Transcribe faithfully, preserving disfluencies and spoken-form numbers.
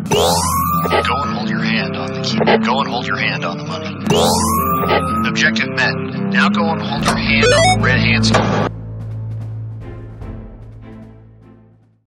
Go and hold your hand on the key. Go and hold your hand on the money. Objective met. Now go and hold your hand on the red hand symbol.